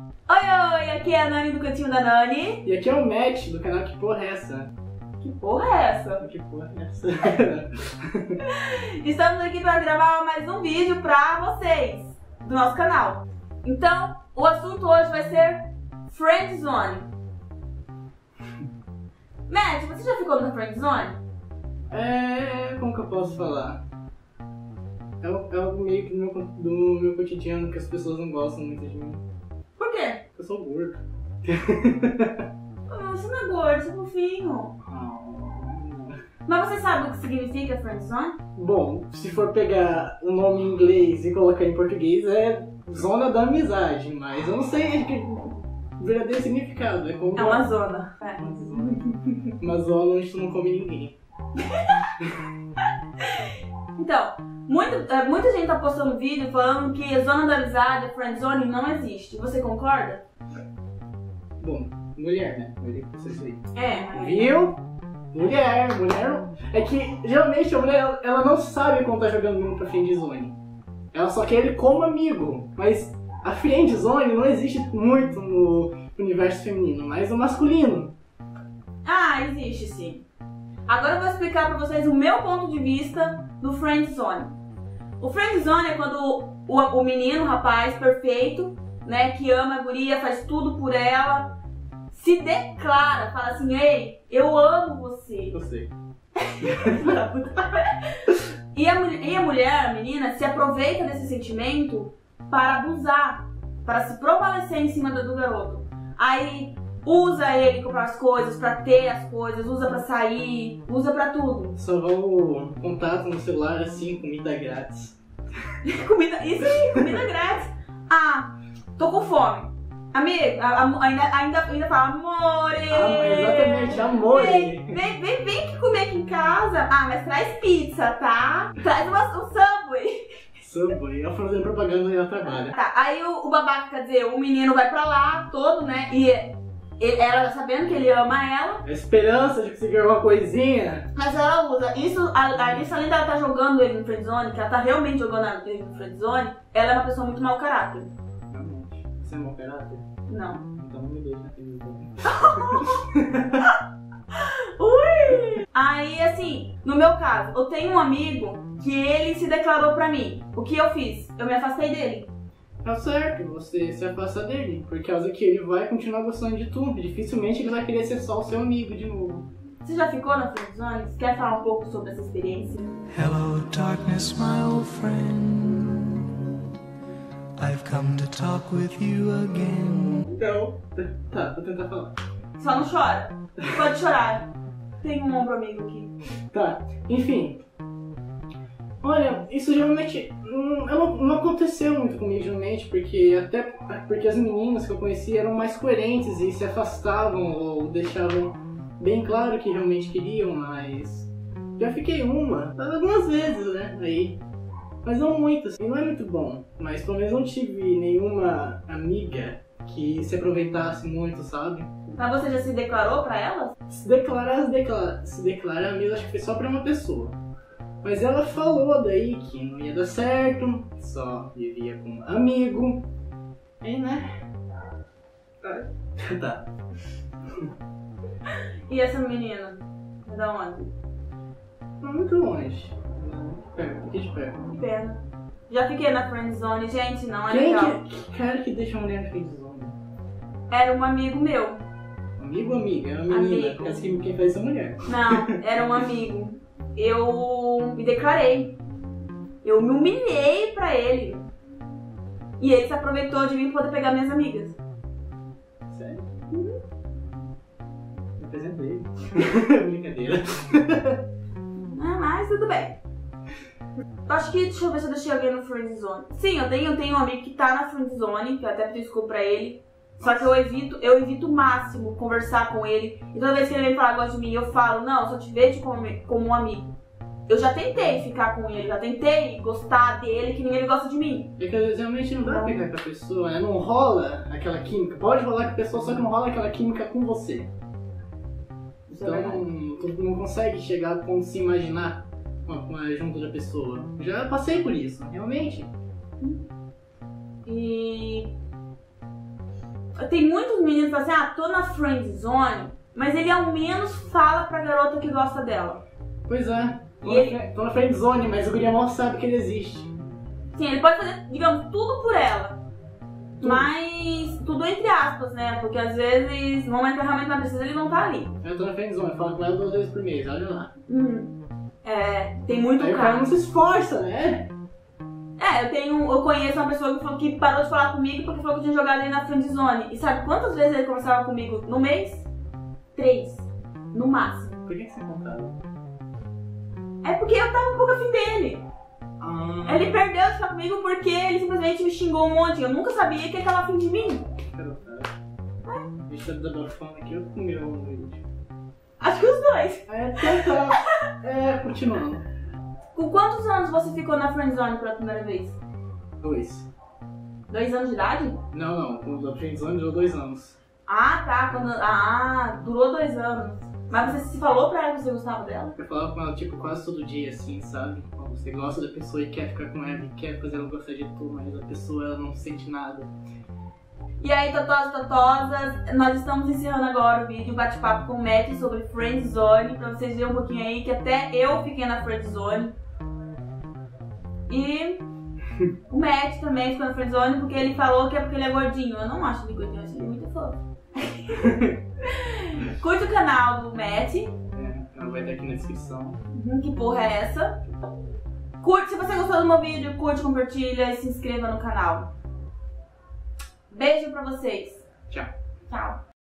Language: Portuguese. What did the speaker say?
Oi, aqui é a Nani do Cantinho da Nani. E aqui é o Matt, do canal Que Porra é Essa? Que porra é essa? Que porra é essa? Estamos aqui para gravar mais um vídeo pra vocês, do nosso canal. Então, o assunto hoje vai ser Friendzone. Matt, você já ficou na Friendzone? Como que eu posso falar? É algo meio que do meu cotidiano que as pessoas não gostam muito de mim. Por quê? Eu sou gordo. Você não é gordo, você é fofinho. Mas você sabe o que significa Friendzone? Bom, se for pegar o nome em inglês e colocar em português, é zona da amizade, mas eu não sei o verdadeiro significado. É como É uma zona. uma zona onde tu não come ninguém. Então, muita gente tá postando vídeo falando que a zona da amizade, a Friendzone, não existe. Você concorda? Bom, mulher, né? Mulher que precisa isso aí. É. Viu? Mulher. É que geralmente a mulher ela não sabe quando tá jogando menino pra friendzone. Ela só quer ele como amigo. Mas a friendzone não existe muito no universo feminino, mas no masculino. Ah, existe sim. Agora eu vou explicar pra vocês o meu ponto de vista do Friendzone. O Friendzone é quando o menino, o rapaz perfeito, né, que ama a guria, faz tudo por ela, se declara, fala assim: ei, eu amo você. Eu sei. E a mulher, a menina, se aproveita desse sentimento para abusar, para se prevalecer em cima do garoto. Aí usa ele comprar as coisas, pra ter as coisas, usa pra sair, usa pra tudo. Só o contato no celular assim, comida grátis. Isso aí, comida grátis. Ah, tô com fome. Amigo, ainda fala, amore. Exatamente, amor. Vem que comer aqui em casa. Ah, mas traz pizza, tá? Traz um Subway. Subway, ela fazendo propaganda e ela trabalha. Tá, aí o babaca, quer dizer, o menino vai pra lá, todo, né? E ela sabendo que ele ama ela. A esperança de conseguir alguma coisinha. Mas ela usa. Isso além dela estar jogando ele no friendzone, que ela tá realmente jogando ele no friendzone, ela é uma pessoa muito mau caráter. Realmente. Você é mau caráter? Não. Então não me deixa na TV também. Ui! Aí, assim, no meu caso, eu tenho um amigo que ele se declarou pra mim. O que eu fiz? Eu me afastei dele. Tá certo, você se afasta dele, por causa que ele vai continuar gostando de tu. Dificilmente ele vai querer ser só o seu amigo de novo. Você já ficou na friendzone? Você quer falar um pouco sobre essa experiência? Hello darkness, my old friend. I've come to talk with you again. Então, tá, vou tentar falar. Só não chora. Pode chorar. Tem um ombro amigo aqui. Tá, enfim. Olha, isso geralmente não aconteceu muito comigo, geralmente, porque as meninas que eu conheci eram mais coerentes e se afastavam ou deixavam bem claro que realmente queriam, mas já fiquei algumas vezes, né, aí, mas não muitas, e não é muito bom, mas pelo menos não tive nenhuma amiga que se aproveitasse muito, sabe? Mas você já se declarou pra ela? Se declarar mesmo, acho que foi só pra uma pessoa. Mas ela falou daí que não ia dar certo, só vivia com um amigo. E né? Tá. E essa menina? É da onde? Não muito longe. Aqui de perto. Que pena. Já fiquei na friendzone, gente, não é Quem legal. que cara que deixa a mulher na friendzone? Era um amigo meu. Amigo ou amiga? É uma menina, Amigo. porque quem faz é a mulher. Não, era um amigo. Eu me declarei. Eu me humilhei pra ele. E ele se aproveitou de mim pra poder pegar minhas amigas. Sério? Representei. Brincadeira. Ah, mas tudo bem. Acho que, deixa eu ver se eu deixei alguém no friendzone. Sim, eu tenho um amigo que tá na friendzone, que eu até pedi desculpa pra ele. Só que eu evito o máximo conversar com ele. E toda vez que ele vem falar gosta de mim, eu falo, não, eu só te vejo como um amigo. Eu já tentei ficar com ele, já tentei gostar dele, que nem ele gosta de mim. É que às vezes realmente não dá pra pegar com a pessoa, né? Não rola aquela química. Pode rolar com a pessoa, só que não rola aquela química com você. Então, tu não consegue chegar a ponto de se imaginar junto da pessoa. Já passei por isso, realmente. E Tem muitos meninos que falam assim, ah, tô na friend zone, mas ele ao menos fala pra garota que gosta dela. Pois é. E Tô na friend zone, mas o guri mal sabe que ele existe. sim, ele pode fazer, digamos, tudo por ela. Mas tudo entre aspas, né? Porque às vezes, no momento que realmente não precisa, ele não tá ali. Eu tô na friend zone, falo com ela 2 vezes por mês, olha lá. Tem muito Aí o cara cara. não se esforça, né? Eu conheço uma pessoa que parou de falar comigo porque falou que tinha jogado ele na friend zone. E sabe quantas vezes ele conversava comigo no mês? 3, no máximo. Por que você contava? É porque eu tava um pouco afim dele. Ele perdeu de falar comigo porque ele simplesmente me xingou um monte. Eu nunca sabia que ele tava afim de mim. Deixa eu dar uma fome aqui, eu comi um vídeo. Acho que os dois. Continuando. Com quantos anos você ficou na friendzone pela primeira vez? 2. 2 anos de idade? Não, o friendzone durou 2 anos. Ah, tá. Durou 2 anos. Mas você se falou pra ela que você gostava dela? Eu falava com ela, tipo, quase todo dia, assim, sabe? Quando você gosta da pessoa e quer ficar com ela e quer fazer ela gostar de tu, mas a pessoa ela não sente nada. E aí, totosas, nós estamos encerrando agora o vídeo, bate-papo com o Matt sobre friendzone, pra vocês verem um pouquinho aí que até eu fiquei na friendzone. E o Matt também ficou na friendzone porque ele falou que é porque ele é gordinho. Eu não acho ele gordinho, eu acho ele muito fofo. Curte o canal do Matt. Ela vai estar aqui na descrição. Que porra é essa? Curte, se você gostou do meu vídeo, curte, compartilha e se inscreva no canal. Beijo pra vocês. Tchau. Tchau.